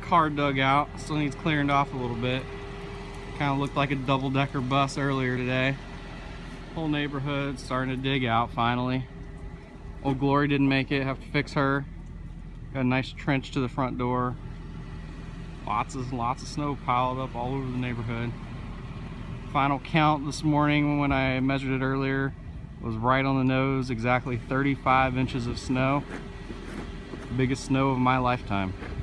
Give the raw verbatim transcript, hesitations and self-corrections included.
car dugout. Still needs clearing off a little bit. Kind of looked like a double-decker bus earlier today. Whole neighborhood starting to dig out finally. Old Glory didn't make it, have to fix her. Got a nice trench to the front door. Lots of lots of snow piled up all over the neighborhood. Final count this morning when I measured it earlier was right on the nose, exactly thirty-five inches of snow. Biggest snow of my lifetime.